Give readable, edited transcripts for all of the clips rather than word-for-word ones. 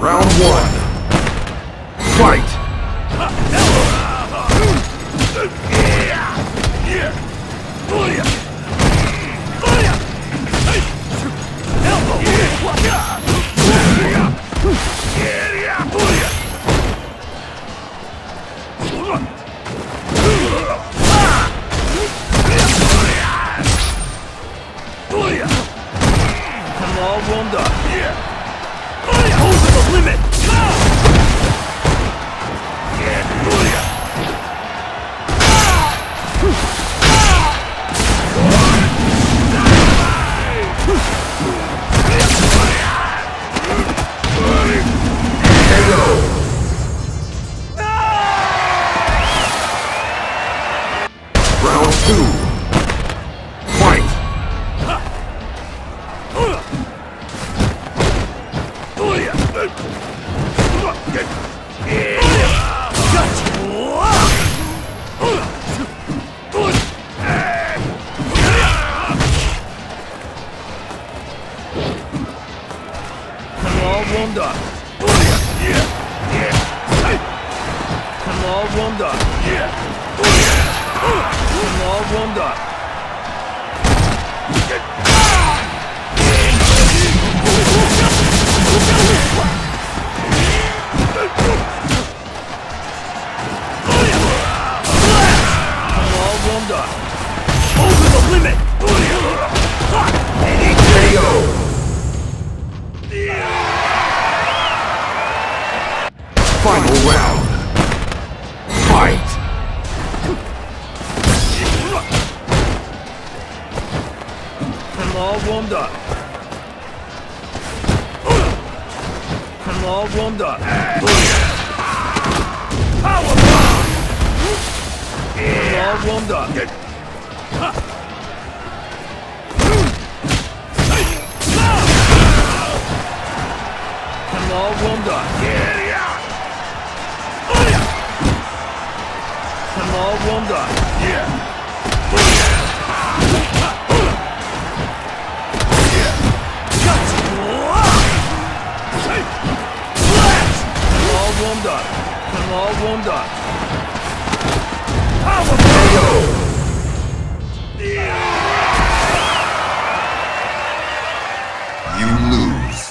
Round one. Fight! I'm all warmed up. Over the limit! Round two. Fight! I'm all warmed up. I'm all warmed up. I'm all warmed up. I'm all warmed up. Over the limit! KO! Final round. Fight! I'm all warmed up. I'm all warmed up. Power bomb! I'm all warmed up. I'm all warmed up. I'm all warmed up. Warmed up. I'm all warmed up. Power KO! You lose.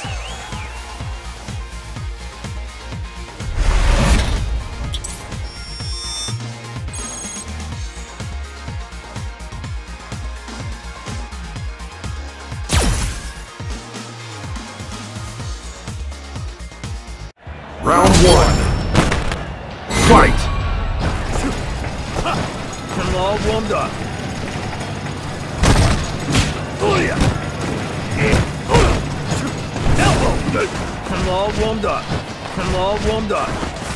Round one. Fight! I'm all warmed up. Elbow! I'm all warmed up. I'm all warmed up.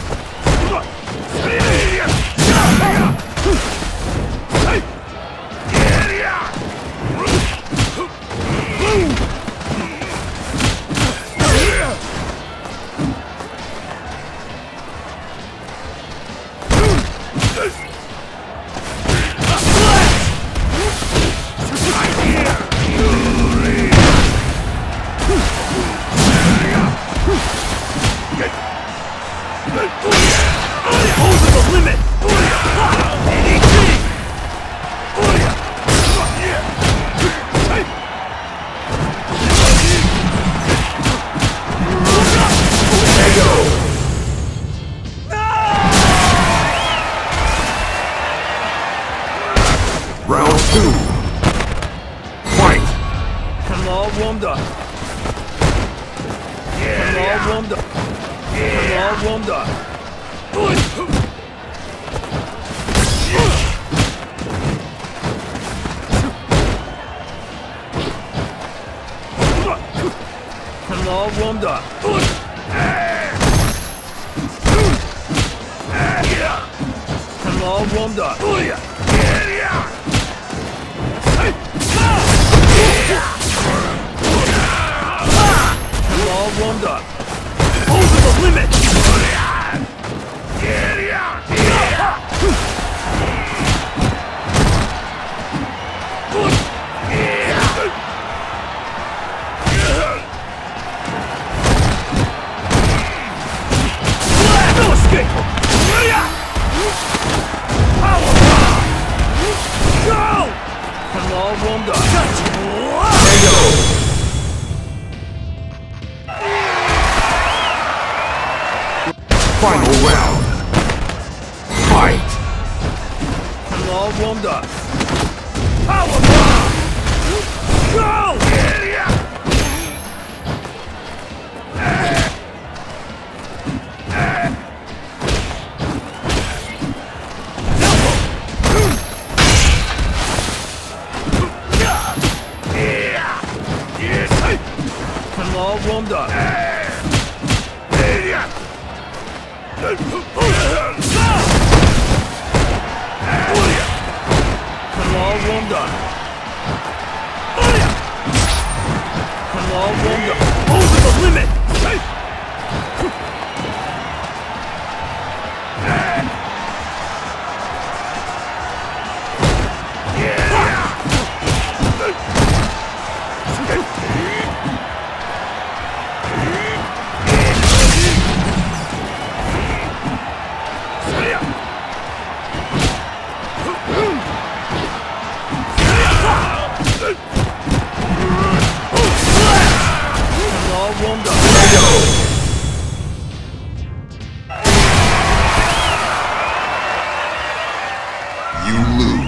Over the limit! Round two. Fight! I'm all warmed up. I'm all warmed up. I'm all warmed up. I'm all warmed up. I'm all warmed up. I'm all warmed up. Over the limit! Final round. Fight! Law Wonder. Power bomb! Go! Law Wonder. Law Wonder. Law Wonder. Over the limit. You lose.